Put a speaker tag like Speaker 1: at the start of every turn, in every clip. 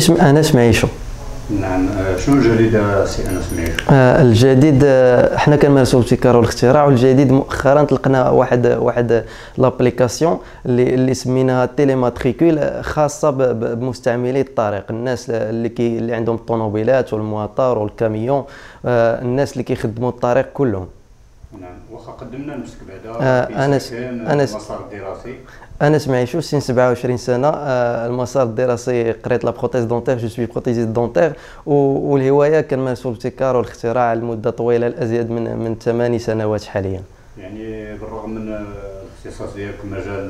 Speaker 1: اسم أنس معيشو.
Speaker 2: نعم. شنو الجديد سي أنس معيشو؟
Speaker 1: الجديد حنا كنمارسوا الابتكار والاختراع، والجديد مؤخرا طلقنا واحد لابليكاسيون اللي سميناها تيليماتريكول، خاصه بمستعملي الطريق، الناس اللي عندهم الطوموبيلات والمواطر والكاميون، الناس اللي كيخدموا الطريق كلهم.
Speaker 2: نعم. واخا قدمنا نفسك بعدا
Speaker 1: أنس
Speaker 2: المسار الدراسي.
Speaker 1: أنس معيشو، سن 27 سنة. المسار الدراسي قريت لا بروتيز دونتير، جو سوي بروتيزيست دونتير، والهواية كنمارسوا الابتكار والاختراع لمدة طويلة، الأزيد من 8 سنوات حاليا.
Speaker 2: يعني بالرغم من الاختصاص ديالك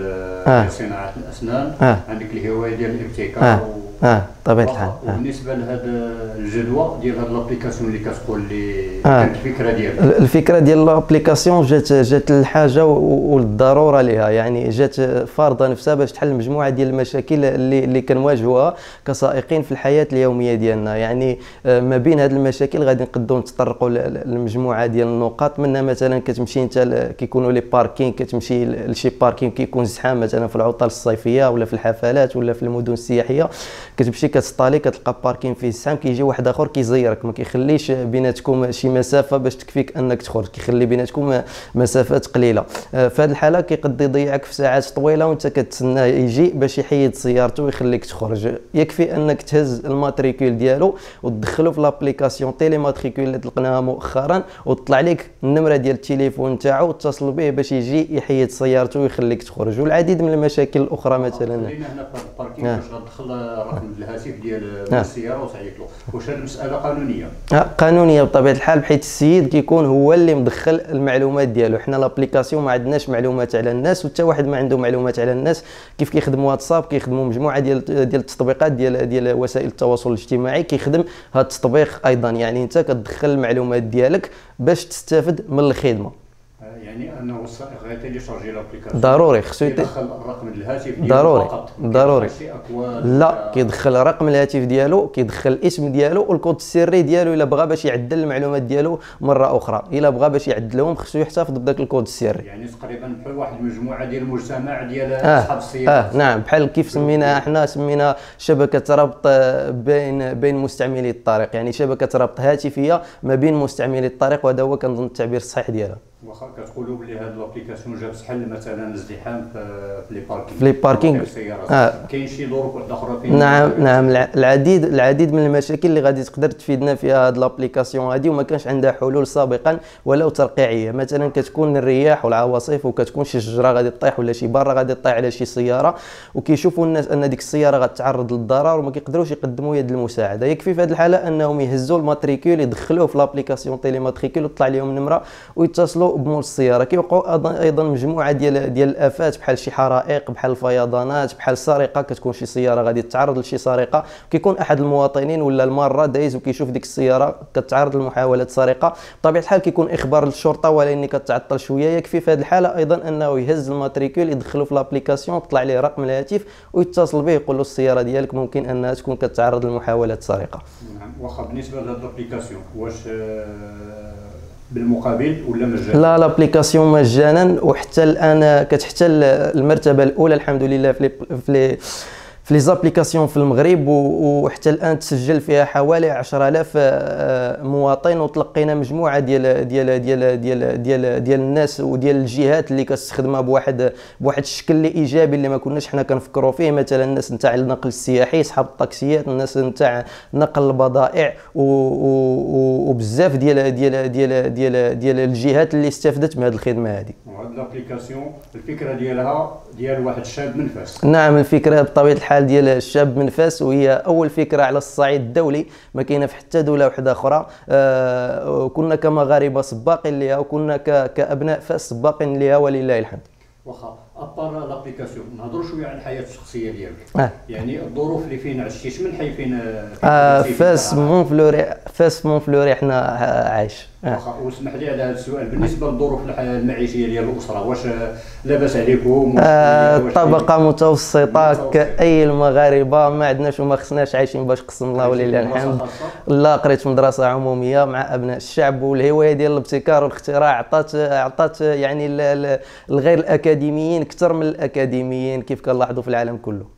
Speaker 2: مجال صناعة الأسنان، عندك الهواية ديال الابتكار
Speaker 1: طبيعة الحال.
Speaker 2: وبالنسبة لهذا الجدوى ديال هذه الابليكاسيون اللي كتقول لي كانت الفكرة ديالك.
Speaker 1: الفكرة ديال الابليكاسيون جات الحاجة والضرورة لها، يعني جات فارضة نفسها باش تحل مجموعة ديال المشاكل اللي كنواجهوها كسائقين في الحياة اليومية ديالنا. يعني ما بين هذه المشاكل غادي نقدروا نتطرقوا لمجموعة ديال النقاط، منها مثلا كتمشي انت كيكونوا لي باركين، كتمشي لشي باركين كيكون زحام مثلا في العطل الصيفية ولا في الحفلات ولا في المدن السياحية، كتمشي كتسطالي كتلقى باركين فيه زحام، كيجي واحد اخر كيزيرك، ما كيخليش بيناتكم شي مسافه باش تكفيك انك تخرج، كيخلي بيناتكم مسافات قليله. في هذه الحاله كيقد يضيعك في ساعات طويله وانت كتسناه يجي باش يحيد سيارته ويخليك تخرج. يكفي انك تهز الماتريكول ديالو وتدخلو في لابليكاسيون تيليماتريكول اللي طلقناها مؤخرا، وتطلع لك النمره ديال التليفون تاعو وتصل به باش يجي يحيد سيارته ويخليك تخرج. والعديد من المشاكل الاخرى مثلا.
Speaker 2: خلينا هنا في الباركين باش غتدخل رقم الهاتف ديال السياره وتعيط له. واش هذه المساله قانونيه؟
Speaker 1: قانونيه بطبيعه الحال، بحيث السيد كيكون هو اللي مدخل المعلومات ديالو. حنا لابليكاسيون ما عندناش معلومات على الناس، وحتى واحد ما عنده معلومات على الناس. كيف كيخدموا واتساب، كيخدموا مجموعه ديال التطبيقات ديال وسائل التواصل الاجتماعي، كيخدم هذا التطبيق ايضا. يعني انت كتدخل المعلومات ديالك باش تستافد من الخدمه.
Speaker 2: يعني انه السائق غيتيليشارجي لابليكاسيون
Speaker 1: ضروري خصو
Speaker 2: يدخل الرقم الهاتف ديالو فقط.
Speaker 1: ضروري. لا، كيدخل رقم الهاتف ديالو، كيدخل الاسم ديالو والكود السري ديالو الا بغى باش يعدل المعلومات ديالو مره اخرى. الا بغى باش يعدلهم خصو يحتفظ بداك الكود السري.
Speaker 2: يعني تقريبا بحال واحد المجموعه ديال المجتمع ديال اصحاب السيارات.
Speaker 1: نعم، بحال كيف سميناها حنا، سمينا شبكه ربط بين مستعملي الطريق، يعني شبكه ربط هاتفيه ما بين مستعملي الطريق، وهذا هو كنظن التعبير الصحيح ديالها.
Speaker 2: واخا كتقولوا بلي هاد لابليكاسيون جات حل مثلا الازدحام في
Speaker 1: لي باركينغ
Speaker 2: كاين شي ظروف واحده اخرى فين؟
Speaker 1: نعم العديد من المشاكل اللي غادي تقدر تفيدنا فيها هاد لابليكاسيون هادي، وما كانش عندها حلول سابقا ولو ترقيعيه. مثلا كتكون الرياح والعواصف، وكتكون شي شجره غادي تطيح ولا شي بره غادي تطيح على شي سياره، وكيشوفوا الناس ان ديك السياره غتعرض للضرر وما كيقدروش يقدموا يد المساعده. يكفي في هذه الحاله انهم يهزوا الماتريكول، يدخلوه في لابليكاسيون تيليماتريكول وتطلع لهم النمره ويتصلوا بمول السياره. كيوقعوا ايضا مجموعه ديال الافات، بحال شي حرائق، بحال الفيضانات، بحال سرقه. كتكون شي سياره غادي تتعرض لشي سرقه، كيكون احد المواطنين ولا الماره دايز وكيشوف ديك السياره كتعرض لمحاوله سرقه، بطبيعه الحال كيكون اخبار للشرطه، ولكن كتعطل شويه. يكفي في هذه الحاله ايضا انه يهز الماتريكول، يدخلوا في لابليكاسيون، يطلع ليه رقم الهاتف ويتصل به، يقول له السياره ديالك ممكن انها تكون كتعرض لمحاوله سرقه.
Speaker 2: نعم. واخا بالنسبه لهاد الابليكاسيون واش بالمقابل ولا مجانا؟
Speaker 1: لا، لابليكاسيون مجانا، وحتى الان كتحتل المرتبه الاولى الحمد لله في لي زابليكاسيون في المغرب، وحتى الان تسجل فيها حوالي 10,000 مواطن، وتلقينا مجموعه ديال الناس وديال الجهات اللي كتستخدمها بواحد الشكل اللي ايجابي اللي ما كناش حنا كنفكروا فيه. مثلا الناس نتاع النقل السياحي، اصحاب الطاكسيات، الناس نتاع نقل البضائع، وبزاف ديال الجهات اللي استفدت من هذه الخدمه هذه.
Speaker 2: وهذه الابليكاسيون الفكره ديالها ديال واحد الشاب من فاس.
Speaker 1: نعم، الفكره بطبيعه الحال ديال الشاب من فاس، وهي اول فكره على الصعيد الدولي، ما كاينه في حتى دوله واحده اخرى. كنا كمغاربه سباقين لها، وكنا كابناء فاس سباقين لها ولله الحمد.
Speaker 2: واخا ابار لابليكاسيون نهضروا شويه على الحياه الشخصيه ديالك. يعني الظروف اللي فين عشتي من حي فين فاس مونفلوري حنا عايش. واخا واسمح لي على هذا السؤال، بالنسبه للظروف المعيشيه ديال الاسره واش لاباس عليكم؟
Speaker 1: طبقه متوسطه كاي المغاربه، ما عندناش وما خصناش، عايشين باش قسم الله ولله الحمد. لا، قريت في مدرسه عموميه مع ابناء الشعب، والهوايه ديال الابتكار والاختراع عطات يعني الغير الاكاديميين اكثر من الاكاديميين كيف كنلاحظوا في العالم كله.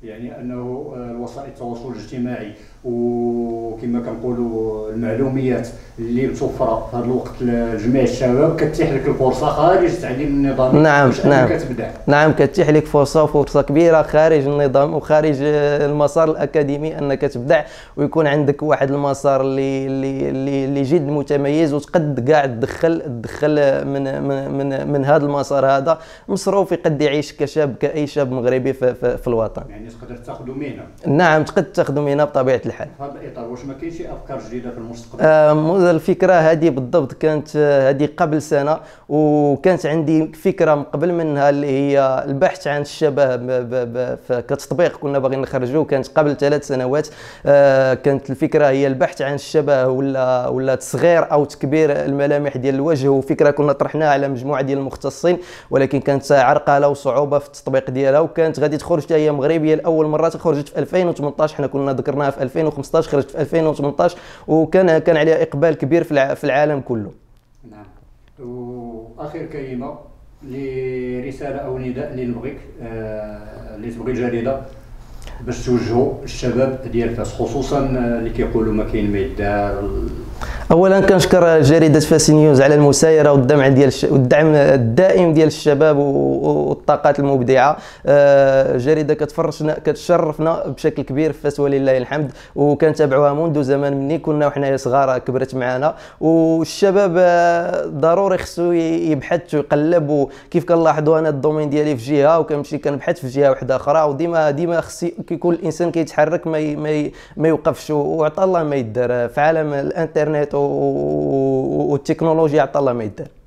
Speaker 2: يعني انه وسائل التواصل الاجتماعي وكما كنقولوا المعلوميات اللي متوفره في هذا الوقت لجميع الشباب كتيح لك الفرصه خارج التعليم النظامي.
Speaker 1: نعم نعم
Speaker 2: كتبدع. نعم
Speaker 1: كتيح لك فرصه كبيره خارج النظام وخارج المسار الاكاديمي انك تبدع ويكون عندك واحد المسار اللي جد متميز وتقد كاع تدخل من هذا المسار هذا مصروف يقد يعيش كاي شاب مغربي في الوطن.
Speaker 2: يعني تقدر تاخذوا مهنه.
Speaker 1: نعم تقدر تاخذوا مهنه بطبيعه الحال.
Speaker 2: في هذا الاطار واش ما كاينش شي افكار جديده في المستقبل؟
Speaker 1: الفكره هذه بالضبط كانت هذه قبل سنه، وكانت عندي فكره من قبل منها اللي هي البحث عن الشباب كتطبيق كنا باغيين نخرجوه، كانت قبل 3 سنوات. كانت الفكره هي البحث عن الشبه ولا تصغير او تكبير الملامح ديال الوجه، وفكره كنا طرحناها على مجموعه ديال المختصين ولكن كانت عرقله وصعوبه في التطبيق ديالها، وكانت غادي تخرج حتى هي مغربيه لاول مره. خرجت في 2018، حنا كنا ذكرناها في 2015، خرجت في 2018 وكان عليها اقبال كبير في العالم كله.
Speaker 2: نعم. واخر كلمه لرساله او نداء اللي نبغيك اللي تبغي الجريده باش توجهوا الشباب ديال فاس، خصوصا اللي كيقولوا ما كاين ما يدار.
Speaker 1: اولا كنشكر جريده فاس نيوز على المسايره والدعم الدائم ديال الشباب والطاقات المبدعه. جريده كتشرفنا بشكل كبير في فاس ولله الحمد، وكنتابعوها منذ زمان مني كنا وحنا صغار كبرت معنا. والشباب ضروري خصو يبحث ويقلب، وكيف كنلاحظوا انا الدومين ديالي في جهه وكنمشي كنبحث في جهه واحده اخرى، وديما خص كيكون الانسان كيتحرك ما يوقفش، وعطى الله ما يدار في عالم الانترنت والتكنولوجيا، عطى الله ما يدار.